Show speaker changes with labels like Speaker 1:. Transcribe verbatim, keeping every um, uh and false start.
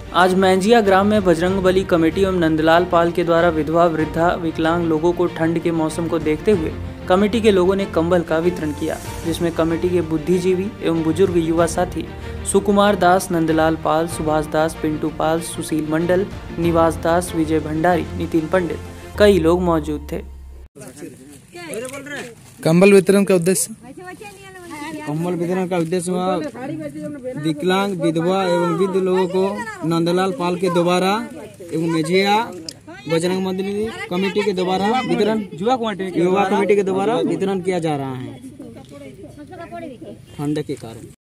Speaker 1: आज मैंजिया ग्राम में बजरंगबली कमेटी एवं नंदलाल पाल के द्वारा विधवा, वृद्धा, विकलांग लोगों को ठंड के मौसम को देखते हुए कमेटी के लोगों ने कंबल का वितरण किया, जिसमें कमेटी के बुद्धिजीवी एवं बुजुर्ग युवा साथी सुकुमार दास, नंदलाल पाल, सुभाष दास, पिंटू पाल, सुशील मंडल, निवास दास, विजय भंडारी, नितिन पंडित, कई लोग मौजूद थे।
Speaker 2: कंबल वितरण का उद्देश्य
Speaker 3: कंबल वितरण का उद्देश्य विकलांग, विधवा एवं वृद्ध लोगों को नंदलाल पाल के द्वारा एवं मेजिया बजरंग बली कमेटी के द्वारा वितरण युवा कमेटी के द्वारा वितरण किया जा रहा है ठंड के कारण।